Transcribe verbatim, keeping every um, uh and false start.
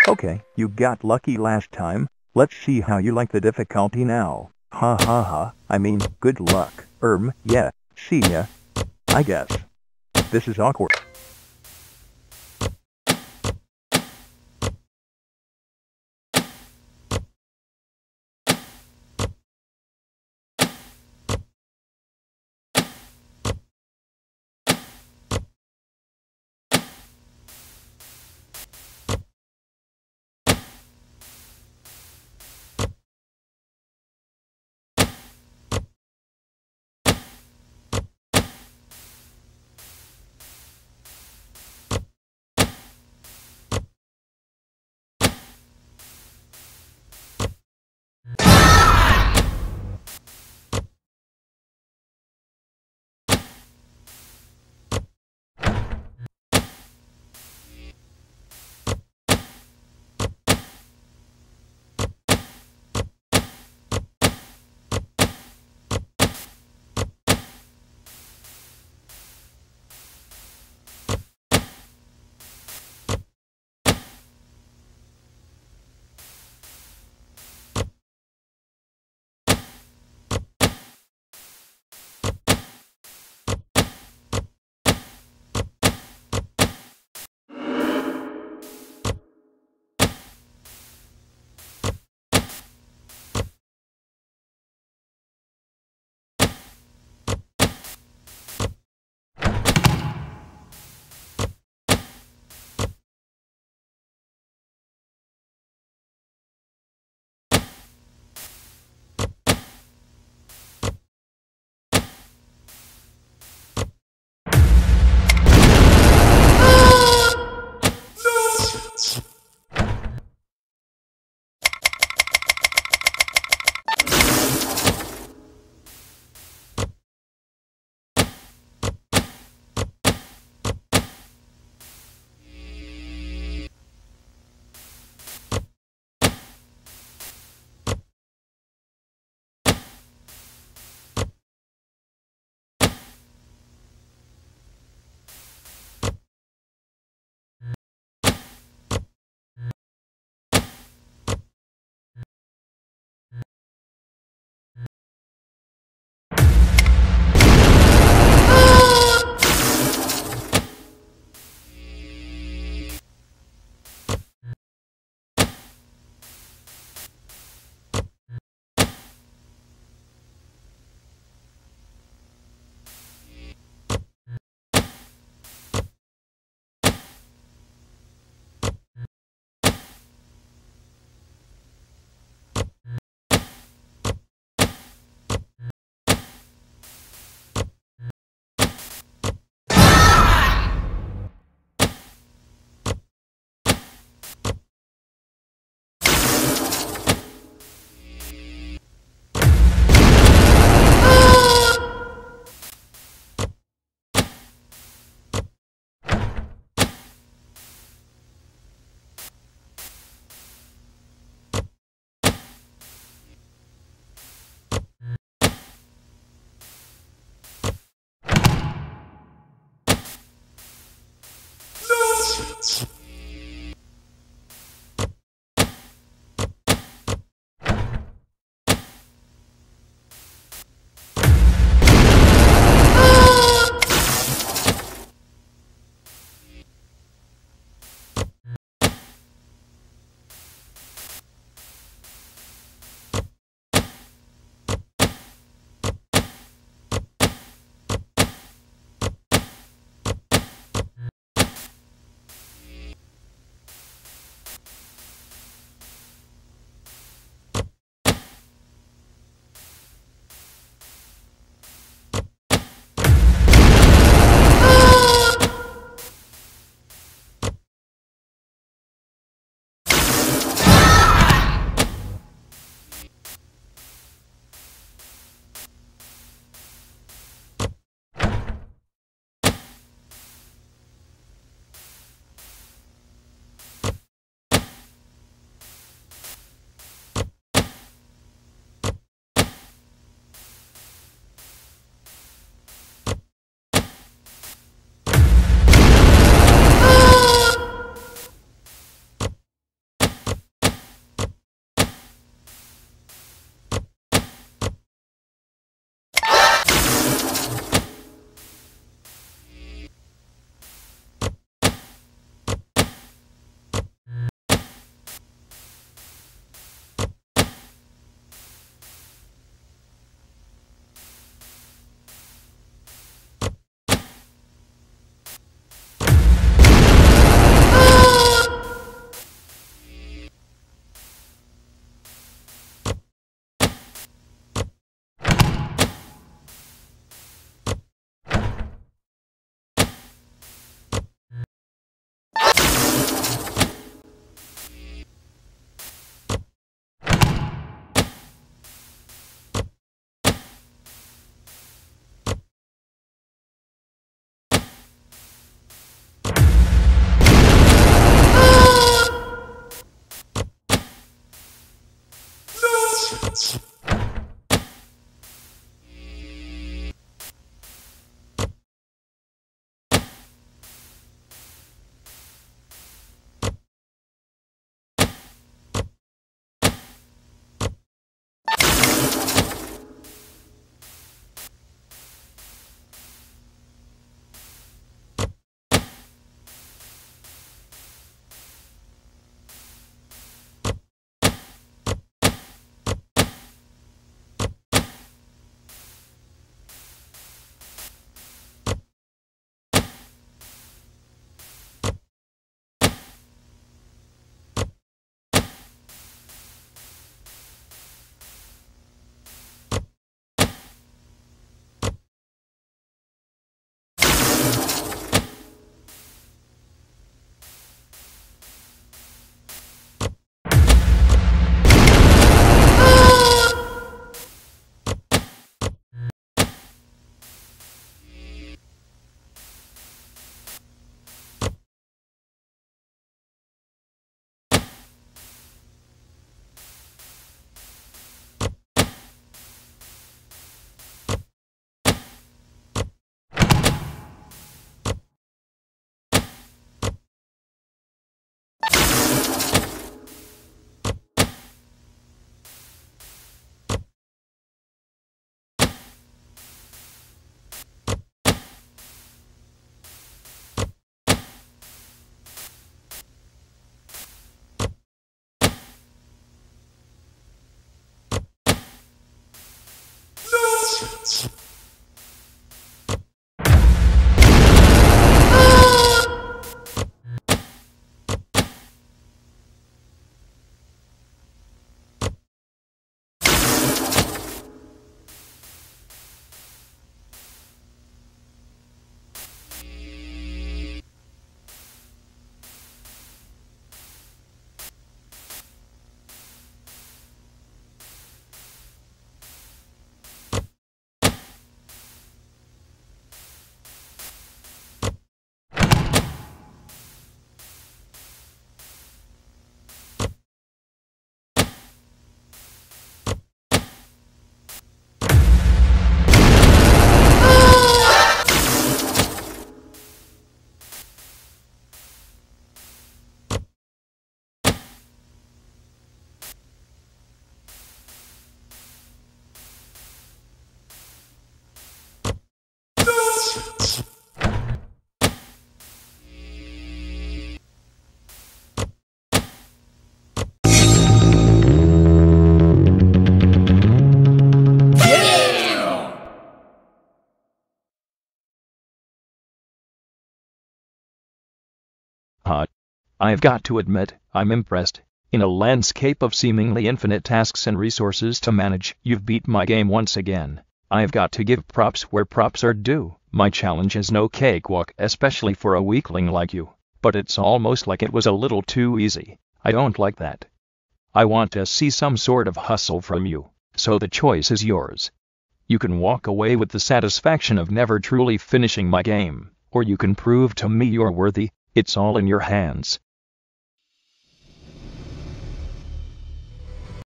Okay, you got lucky last time. Let's see how you like the difficulty now. Ha ha ha, I mean, good luck. Erm, yeah, see ya. I guess. This is awkward. Uh, I've got to admit, I'm impressed. In a landscape of seemingly infinite tasks and resources to manage, you've beat my game once again. I've got to give props where props are due. My challenge is no cakewalk, especially for a weakling like you. But it's almost like it was a little too easy. I don't like that. I want to see some sort of hustle from you, so the choice is yours. You can walk away with the satisfaction of never truly finishing my game, or you can prove to me you're worthy. It's all in your hands.